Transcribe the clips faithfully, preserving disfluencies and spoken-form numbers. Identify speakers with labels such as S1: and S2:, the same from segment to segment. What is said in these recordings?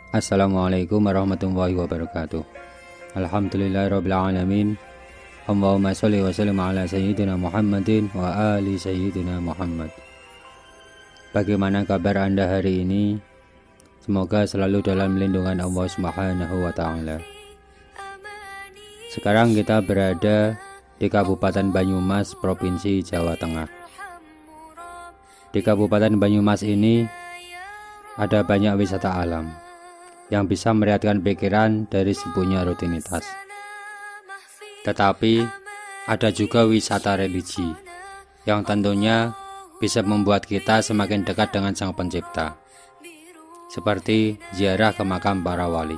S1: Assalamualaikum warahmatullahi wabarakatuh. Alhamdulillahirabbil alamin. Allahumma sholli wa sallim ala sayyidina Muhammadin wa ali sayyidina Muhammad. Bagaimana kabar Anda hari ini? Semoga selalu dalam lindungan Allah Subhanahu wa taala. Sekarang kita berada di Kabupaten Banyumas, Provinsi Jawa Tengah. Di Kabupaten Banyumas ini ada banyak wisata alam yang bisa meriatkan pikiran dari sibuknya rutinitas. Tetapi ada juga wisata religi yang tentunya bisa membuat kita semakin dekat dengan Sang Pencipta, seperti ziarah ke makam para wali.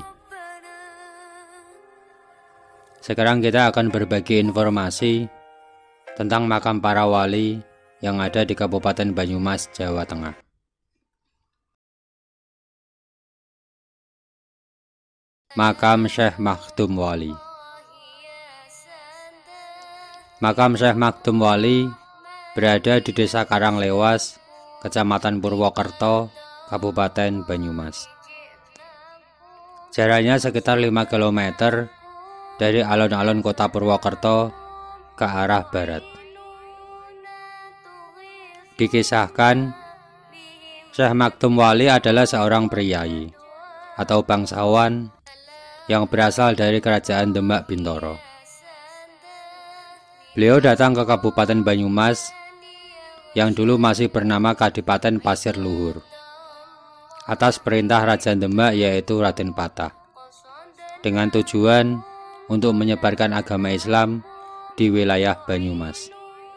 S1: Sekarang kita akan berbagi informasi tentang makam para wali yang ada di Kabupaten Banyumas, Jawa Tengah. Makam Syekh Makhdum Wali. Makam Syekh Makhdum Wali berada di Desa Karanglewas, Kecamatan Purwokerto, Kabupaten Banyumas. Jaraknya sekitar lima kilometer dari alun-alun kota Purwokerto ke arah barat. Dikisahkan, Syekh Makhdum Wali adalah seorang priyayi atau bangsawan yang berasal dari Kerajaan Demak Bintoro. Beliau datang ke Kabupaten Banyumas yang dulu masih bernama Kadipaten Pasir Luhur atas perintah Raja Demak, yaitu Raden Patah, dengan tujuan untuk menyebarkan agama Islam di wilayah Banyumas.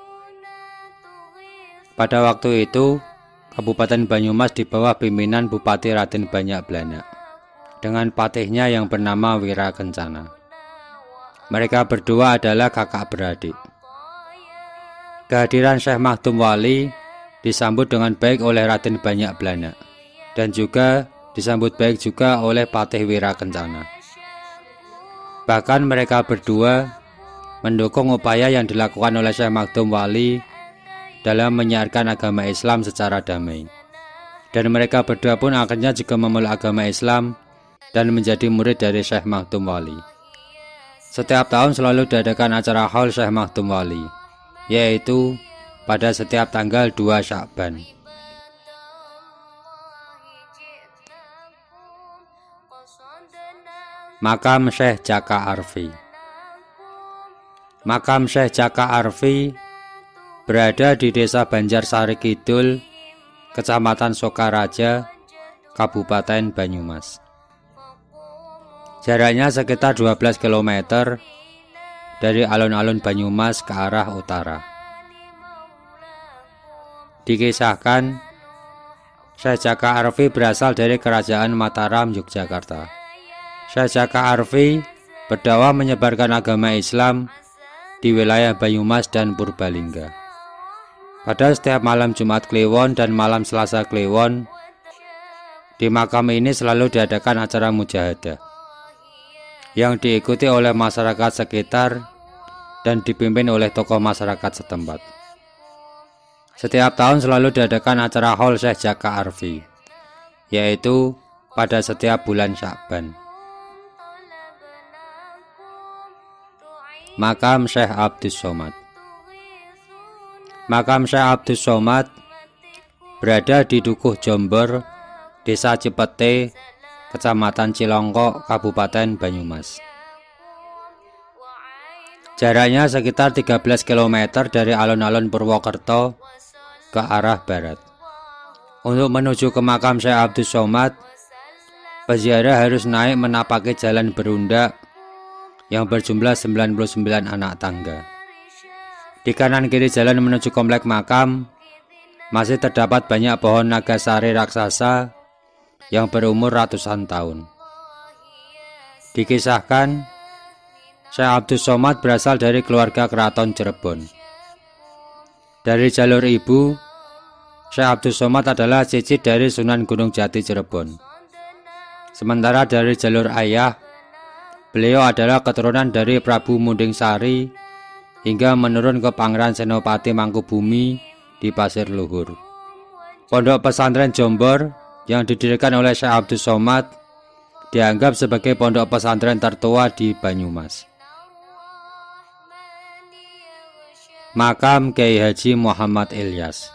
S1: Pada waktu itu, Kabupaten Banyumas di bawah pimpinan Bupati Raden Banyak Blanak dengan patihnya yang bernama Wira Kencana. Mereka berdua adalah kakak beradik. Kehadiran Syekh Makhdum Wali disambut dengan baik oleh Raden Banyak Blanak dan juga disambut baik juga oleh Patih Wira Kencana. Bahkan mereka berdua mendukung upaya yang dilakukan oleh Syekh Makhdum Wali dalam menyiarkan agama Islam secara damai. Dan mereka berdua pun akhirnya juga memeluk agama Islam dan menjadi murid dari Syekh Makhdum Wali. Setiap tahun selalu diadakan acara haul Syekh Makhdum Wali, yaitu pada setiap tanggal dua Sya'ban. Makam Syekh Jaka Arfi. Makam Syekh Jaka Arfi berada di Desa Banjarsari Kidul, Kecamatan Sokaraja, Kabupaten Banyumas. Jaraknya sekitar dua belas kilometer dari alun-alun Banyumas ke arah utara. Dikisahkan, Syekh Jaka Arfi berasal dari Kerajaan Mataram, Yogyakarta. Syekh Jaka Arfi berdakwah menyebarkan agama Islam di wilayah Banyumas dan Purbalingga. Pada setiap malam Jumat Kliwon dan malam Selasa Kliwon, di makam ini selalu diadakan acara mujahadah yang diikuti oleh masyarakat sekitar dan dipimpin oleh tokoh masyarakat setempat. Setiap tahun selalu diadakan acara haul Syekh Jaka Arfi, yaitu pada setiap bulan Sya'ban. Makam Syekh Abdus Somad. Makam Syekh Abdus Somad berada di Dukuh Jombor, Desa Cipete, Kecamatan Cilongkok, Kabupaten Banyumas. Jaraknya sekitar tiga belas kilometer dari alun-alun Purwokerto ke arah barat. Untuk menuju ke makam Syekh Abdus Somad, peziarah harus naik menapaki jalan berundak yang berjumlah sembilan puluh sembilan anak tangga. Di kanan kiri jalan menuju komplek makam masih terdapat banyak pohon nagasari raksasa yang berumur ratusan tahun. Dikisahkan, Syekh Abdus Somad berasal dari keluarga keraton Cirebon. Dari jalur ibu, Syekh Abdus Somad adalah cicit dari Sunan Gunung Jati Cirebon. Sementara dari jalur ayah, beliau adalah keturunan dari Prabu Munding Sari hingga menurun ke Pangeran Senopati Mangkubumi di Pasir Luhur. Pondok pesantren Jombor yang didirikan oleh Syekh Abdus Somad dianggap sebagai pondok pesantren tertua di Banyumas. Makam Kiai Haji Muhammad Ilyas.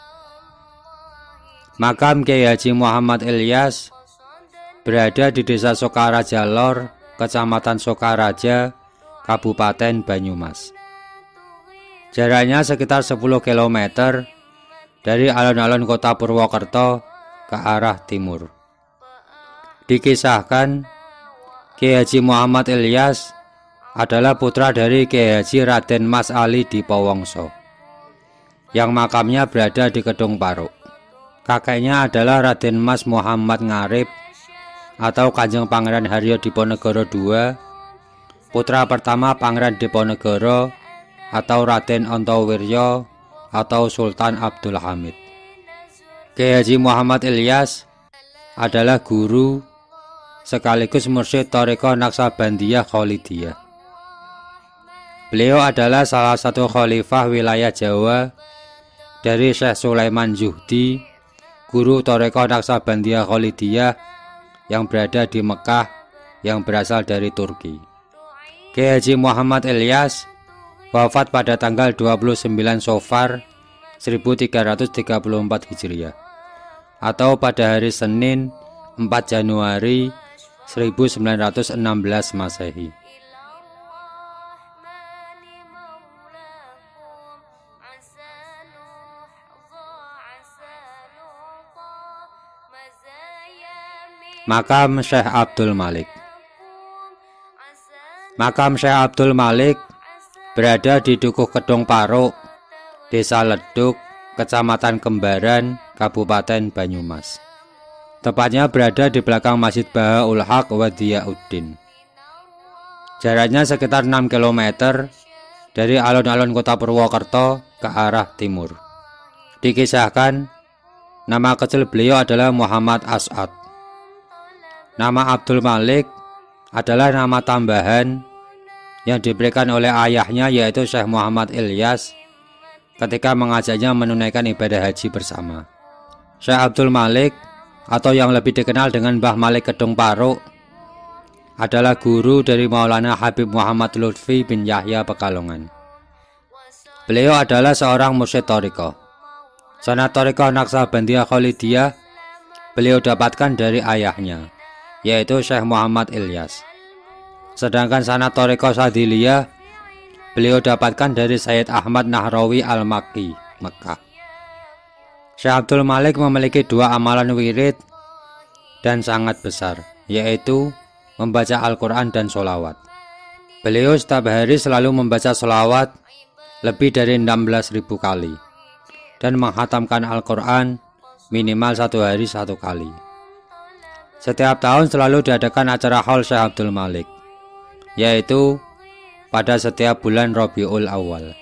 S1: Makam Kiai Haji Muhammad Ilyas berada di Desa Sokaraja Lor, Kecamatan Sokaraja, Kabupaten Banyumas. Jaraknya sekitar sepuluh kilometer dari alun-alun kota Purwokerto ke arah timur. Dikisahkan, Kiai Haji Muhammad Ilyas adalah putra dari Kiai Haji Raden Mas Ali di Powongso, yang makamnya berada di Kedung Paruk. Kakeknya adalah Raden Mas Muhammad Ngarib atau Kanjeng Pangeran Haryo Diponegoro kedua, putra pertama Pangeran Diponegoro atau Raden Ontowiryo atau Sultan Abdul Hamid. Kiai Haji Muhammad Ilyas adalah guru sekaligus mursyid Thariqah Naksabandiyah Khalidiyah. Beliau adalah salah satu khalifah wilayah Jawa dari Syekh Sulaiman Zuhdi, guru Thariqah Naksabandiyah Khalidiyah yang berada di Mekah yang berasal dari Turki. Kiai Haji Muhammad Ilyas wafat pada tanggal dua puluh sembilan Sofar seribu tiga ratus tiga puluh empat Hijriah atau pada hari Senin empat Januari seribu sembilan ratus enam belas Masehi. Makam Syekh Abdul Malik. Makam Syekh Abdul Malik berada di Dukuh Kedung Paruk, Desa Leduk, Kecamatan Kembaran, Kabupaten Banyumas. Tepatnya berada di belakang Masjid Bahaul Haq wa Diyauddin. Jaraknya sekitar enam kilometer dari alun-alun kota Purwokerto ke arah timur. Dikisahkan, nama kecil beliau adalah Muhammad As'ad. Nama Abdul Malik adalah nama tambahan yang diberikan oleh ayahnya, yaitu Syekh Muhammad Ilyas, ketika mengajaknya menunaikan ibadah haji bersama. Syekh Abdul Malik atau yang lebih dikenal dengan Mbah Malik Kedung Paruk adalah guru dari Maulana Habib Muhammad Lutfi bin Yahya Pekalongan. Beliau adalah seorang mursyid thariqah. Sanad thariqah Naksabandiyah Khalidiyah beliau dapatkan dari ayahnya, yaitu Syekh Muhammad Ilyas. Sedangkan sanad thariqah Sadiliyah beliau dapatkan dari Sayyid Ahmad Nahrawi Al-Makki, Mekah. Syekh Abdul Malik memiliki dua amalan wirid dan sangat besar, yaitu membaca Al-Quran dan sholawat. Beliau setiap hari selalu membaca sholawat lebih dari enam belas ribu kali dan menghatamkan Al-Quran minimal satu hari satu kali. Setiap tahun selalu diadakan acara haul Syekh Abdul Malik, yaitu pada setiap bulan Rabiul Awal.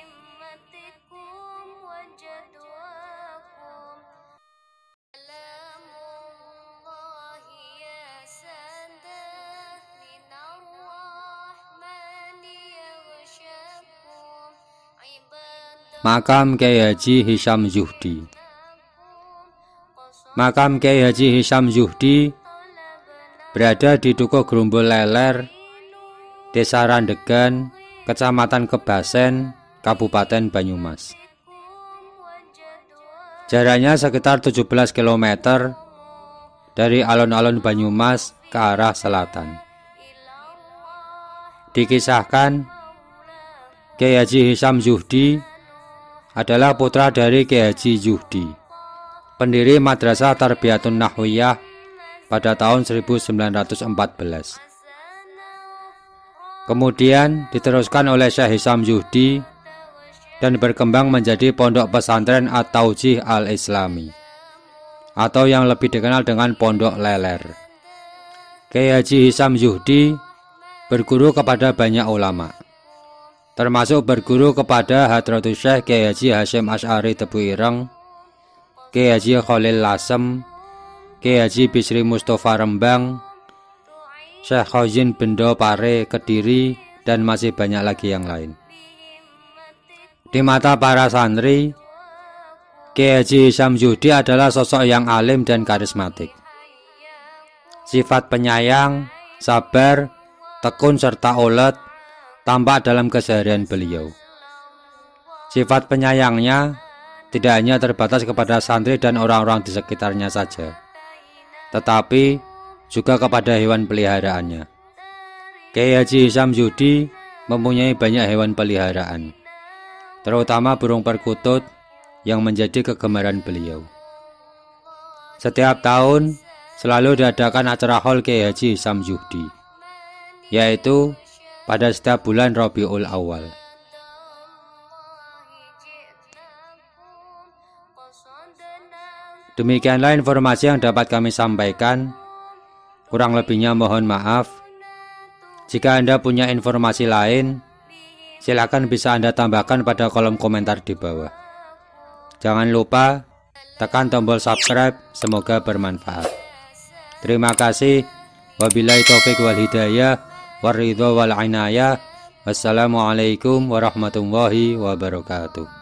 S1: Makam Kiai Haji Hisham Zuhdi. Makam Kiai Haji Hisham Zuhdi berada di Dukuh Grumbul Leler, Desa Randegan, Kecamatan Kebasen, Kabupaten Banyumas. Jaraknya sekitar tujuh belas kilometer dari alun-alun Banyumas ke arah selatan. Dikisahkan, Kiai Haji Hisham Zuhdi adalah putra dari Kiai Haji Zuhdi, pendiri Madrasah Tarbiyatun Nahwiyah pada tahun seribu sembilan ratus empat belas. Kemudian diteruskan oleh Syekh Hisham Zuhdi dan berkembang menjadi Pondok Pesantren At-Taujih Al-Islami, atau yang lebih dikenal dengan Pondok Leler. Kiai Haji Hisham Zuhdi berguru kepada banyak ulama, termasuk berguru kepada Hadratus Syekh Kiai Haji Hasyim Asy'ari Tebu Ireng, Kiai Haji Khalil Lasem, Kiai Haji Bisri Mustafa Rembang, Syekh Khozin Bendo Pare Kediri, dan masih banyak lagi yang lain. Di mata para santri, Kiai Haji Hisham Zuhdi adalah sosok yang alim dan karismatik. Sifat penyayang, sabar, tekun serta ulet tampak dalam keseharian beliau. Sifat penyayangnya tidak hanya terbatas kepada santri dan orang-orang di sekitarnya saja, tetapi juga kepada hewan peliharaannya. Kiai Haji Hisam Zuhdi mempunyai banyak hewan peliharaan, terutama burung perkutut yang menjadi kegemaran beliau. Setiap tahun selalu diadakan acara haul Kiai Haji Hisam Zuhdi, yaitu pada setiap bulan Rabiul Awal. Demikianlah informasi yang dapat kami sampaikan. Kurang lebihnya mohon maaf. Jika Anda punya informasi lain, silakan bisa Anda tambahkan pada kolom komentar di bawah. Jangan lupa tekan tombol subscribe, semoga bermanfaat. Terima kasih. Wabillahi taufik wal hidayah, waridho wal inayah. Wassalamualaikum warahmatullahi wabarakatuh.